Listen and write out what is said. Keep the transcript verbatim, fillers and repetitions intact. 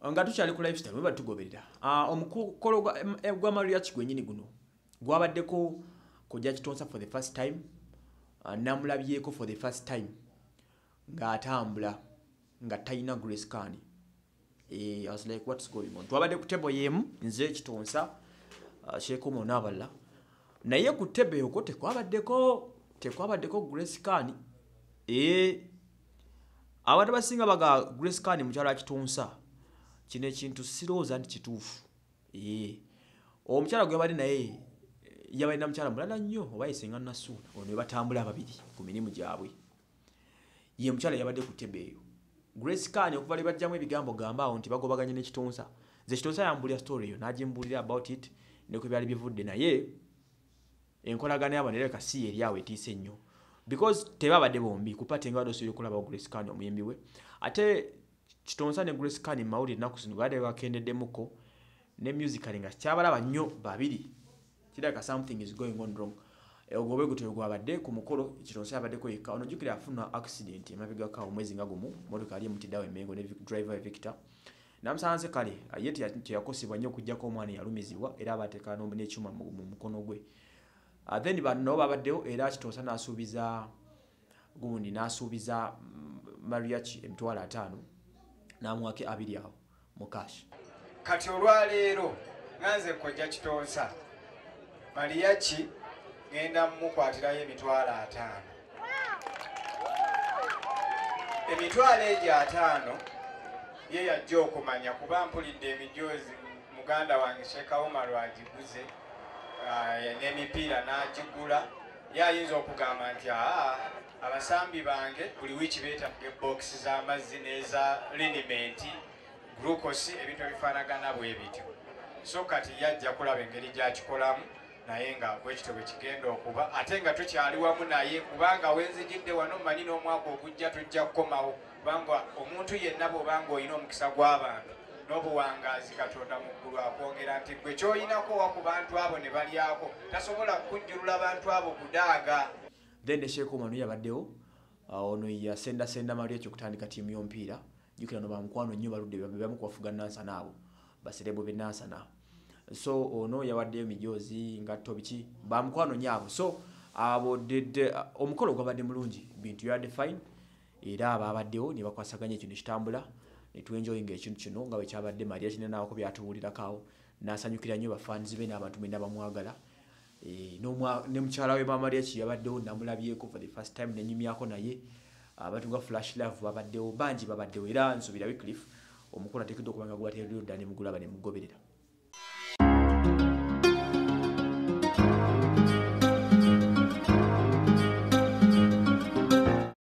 nga tukyali ku lifestyle weba tugoberera uh, omukolo gwa mariachi gwenyini guno gwabaddeko kujja Kitonsa for the first time uh, namulabyeko for the first time ng'atambula nga tayina Grace Kani. eh, I was like what's going on. Twabadde ku table yemu nze Kitonsa uh, Shekomo n'abalala naye ku table yoko tekwabaddeko tekwabaddeko Grace Kani. eh, abantu basinga baga Grace Kani mukyala Kitonsa kino ekintu sirowooza nti kituufu. eh, omukyala gwe bali naye yabalina mukyala mulala nnyo oba yesenga Nasuula ono ne batambula ababiri ku mirimu gyabwe. Ye mukyala yabadde ku tebe eyo. Grace Kani okuva bajjamu ebigambo gamba awo nti bagobaganye ne Kitonsa. Nze Kitonsa yambulira story eyo n'agimbulira about it ne ku byali bivudde naye enkolagana yabo nereka si eri awo etiise nnyo because tebabadde bombi kupate nga badosobola okulaba Grace Kani omuyimbi we. Ate Kitonsa ne Grace Kani mawulire naku sino baade bakendeddemuko ne musical nga kyabalaba nnyo babiri. Kidaka something is going on wrong. Ogobe gutyo gwabadde ku mukolo Kitonsa yabadde ko yeka ono jukira afuna accident emabiga ka omwezi nga gumu motoka ali mutidawe Mengo ne driver Victor namusanze kale yeti yakosibwa nnyo kujja ko omwana yalumizibwa era abateka no n'ekyuma mu mukono gwe. Uh, then bano babaddewo era Kitonsa n'asuubiza gundi n'asuubiza mariachi emitwalo ataano n'amwake abiri awo mu cash. Kati olwaleero nganze kojja Kitonsa mariachi ngenda mukwatirayo emitwalo ataano. Emitwalo egyo ataano ye yajja okumanya kuba mpulidde emijoozi muganda wange Sheikh Omar agiguze uh, n'emipiira n'agigula yayinza okugamba nti aa abasambi bange buli wiiki beetaaga box z'amazzi n'eza linimenti glucose ebintu ebifaanagana bwe bityo. So kati yajja kulaba engeri gy'akikolamu naye nga bwekityo bwe kigenda okuba ate nga tukyali wamu naye kubanga wenzijidde wano manyi n'omwaka ogujja tujja kukomawo kubanga omuntu yenna bw'obanga olina omukisa gw'abantu n'obuwangaazi Katonda mu ggulu akwongera nti gwe ky'oyinako wa ku bantu abo ne balyako tasobola kujjulula abantu abo kudaaga. Then ne Sheikh Omanu yabaddewo uh, ono yasendasenda mariachi okutandika ttiimu y'omupiira jukira no bamukwano nnyo baludde bamu kubafuga Nansana abo baserebo be Nansana. So ono yawadde emijoozi ngatto biki bamukwano nyaabo. So abo dede uh, omukolo gwabadde mulungi bintu yadde fine era ababaddewo ne bakwasaganya ekintu kitambula ne tuenjoyinga ekintu kino nga bwe kyabadde mariachi ne naako byatubuulirako n'asanyukira nnyo bafans be n'abantu be n'abamwagala. E, no ne mukyala we mama mariachi yabaddewo namulabyeko for the first time nenyumyako naye abantu nga Flash Love babaddewo bangi babaddewo era nsubira Wycliffe omukolo ateekeddwa okubanga gwateereddwa ddala ne mugulaba ne mugoberera.